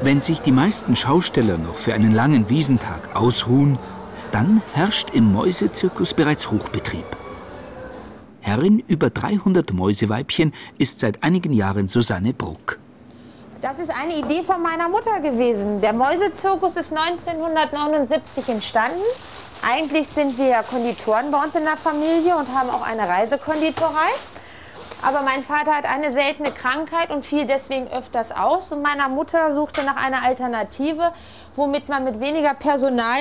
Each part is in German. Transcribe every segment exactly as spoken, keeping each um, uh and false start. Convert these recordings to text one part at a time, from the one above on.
Wenn sich die meisten Schausteller noch für einen langen Wiesentag ausruhen, dann herrscht im Mäusezirkus bereits Hochbetrieb. Herrin über dreihundert Mäuseweibchen ist seit einigen Jahren Susanne Bruck. Das ist eine Idee von meiner Mutter gewesen. Der Mäusezirkus ist neunzehnhundertneunundsiebzig entstanden. Eigentlich sind wir ja Konditoren bei uns in der Familie und haben auch eine Reisekonditorei. Aber mein Vater hat eine seltene Krankheit und fiel deswegen öfters aus. Und meine Mutter suchte nach einer Alternative, womit man mit weniger Personal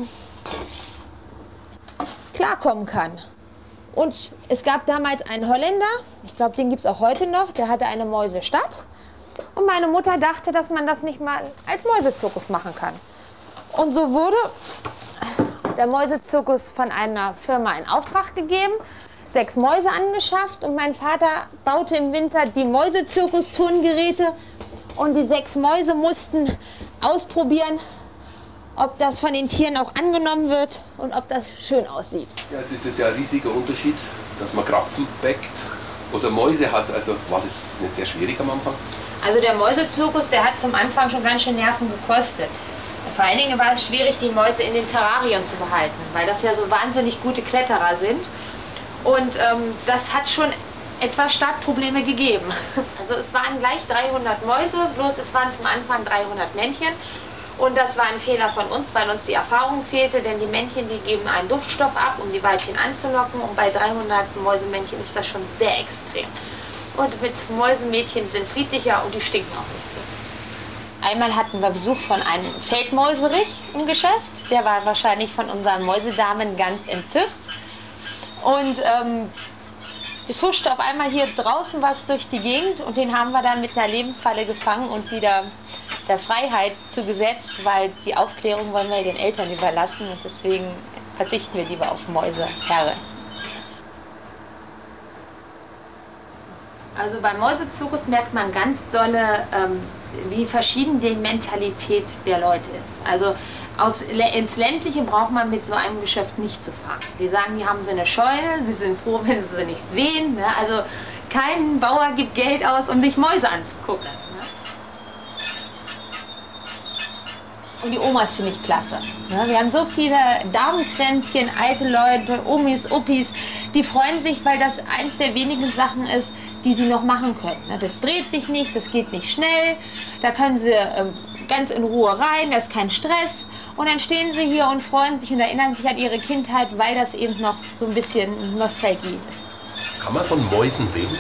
klarkommen kann. Und es gab damals einen Holländer, ich glaube, den gibt es auch heute noch, der hatte eine Mäusestadt. Und meine Mutter dachte, dass man das nicht mal als Mäusezirkus machen kann. Und so wurde der Mäusezirkus von einer Firma in Auftrag gegeben, sechs Mäuse angeschafft und mein Vater baute im Winter die Mäusezirkus-Turngeräte und die sechs Mäuse mussten ausprobieren, ob das von den Tieren auch angenommen wird und ob das schön aussieht. Ja, jetzt ist das ja ein riesiger Unterschied, dass man Krapfen bäckt oder Mäuse hat. Also war das nicht sehr schwierig am Anfang? Also der Mäusezirkus, der hat zum Anfang schon ganz schön Nerven gekostet. Vor allen Dingen war es schwierig, die Mäuse in den Terrarien zu behalten, weil das ja so wahnsinnig gute Kletterer sind. Und ähm, das hat schon etwas Startprobleme gegeben. Also es waren gleich dreihundert Mäuse, bloß es waren zum Anfang dreihundert Männchen. Und das war ein Fehler von uns, weil uns die Erfahrung fehlte, denn die Männchen, die geben einen Duftstoff ab, um die Weibchen anzulocken. Und bei dreihundert Mäusemännchen ist das schon sehr extrem. Und mit Mäusemädchen sind friedlicher und die stinken auch nicht so. Einmal hatten wir Besuch von einem Feldmäuserich im Geschäft. Der war wahrscheinlich von unseren Mäusedamen ganz entzückt. Und ähm, das huschte auf einmal hier draußen was durch die Gegend und den haben wir dann mit einer Lebendfalle gefangen und wieder der Freiheit zugesetzt, weil die Aufklärung wollen wir den Eltern überlassen und deswegen verzichten wir lieber auf Mäuseherren. Also beim Mäusezirkus merkt man ganz dolle, ähm, wie verschieden die Mentalität der Leute ist. Also aufs, ins Ländliche braucht man mit so einem Geschäft nicht zu fahren. Die sagen, die haben so eine Scheune, sie sind froh, wenn sie sie nicht sehen. Ne? Also kein Bauer gibt Geld aus, um sich Mäuse anzugucken. Ne? Und die Omas finde ich klasse. Ne? Wir haben so viele Damenkränzchen, alte Leute, Omis, Uppis, die freuen sich, weil das eins der wenigen Sachen ist, die sie noch machen können. Ne? Das dreht sich nicht, das geht nicht schnell, da können sie ähm, ganz in Ruhe rein, da ist kein Stress. Und dann stehen sie hier und freuen sich und erinnern sich an ihre Kindheit, weil das eben noch so ein bisschen Nostalgie ist. Kann man von Mäusen leben?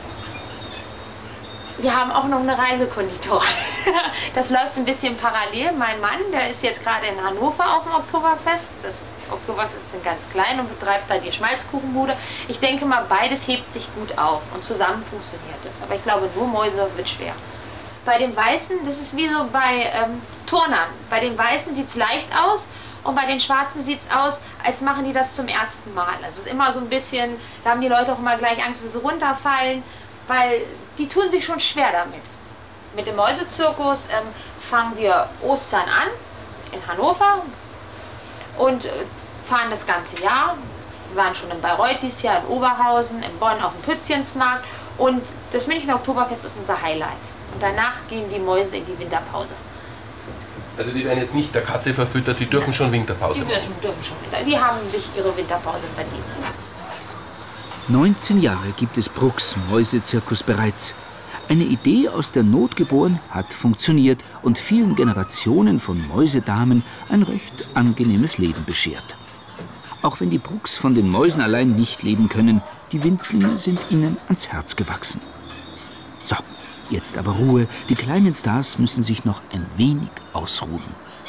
Wir haben auch noch eine Reisekonditorei. Das läuft ein bisschen parallel. Mein Mann, der ist jetzt gerade in Hannover auf dem Oktoberfest. Das Oktoberfest ist ganz klein und betreibt da die Schmalzkuchenbude. Ich denke mal, beides hebt sich gut auf und zusammen funktioniert es. Aber ich glaube, nur Mäuse wird schwer. Bei den Weißen, das ist wie so bei ähm, Turnern. Bei den Weißen sieht es leicht aus und bei den Schwarzen sieht es aus, als machen die das zum ersten Mal. Es ist immer so ein bisschen, da haben die Leute auch immer gleich Angst, dass sie runterfallen, weil die tun sich schon schwer damit. Mit dem Mäusezirkus ähm, fangen wir Ostern an in Hannover und äh, fahren das ganze Jahr. Wir waren schon in Bayreuth dieses Jahr, in Oberhausen, in Bonn auf dem Pützchensmarkt und das Münchner Oktoberfest ist unser Highlight. Und danach gehen die Mäuse in die Winterpause. Also die werden jetzt nicht der Katze verfüttert, die dürfen schon Winterpause machen? Die dürfen, dürfen schon Winter. Die haben sich ihre Winterpause verdient. neunzehn Jahre gibt es Brucks Mäusezirkus bereits. Eine Idee aus der Not geboren, hat funktioniert und vielen Generationen von Mäusedamen ein recht angenehmes Leben beschert. Auch wenn die Brucks von den Mäusen allein nicht leben können, die Winzlinge sind ihnen ans Herz gewachsen. So, jetzt aber Ruhe. Die kleinen Stars müssen sich noch ein wenig ausruhen.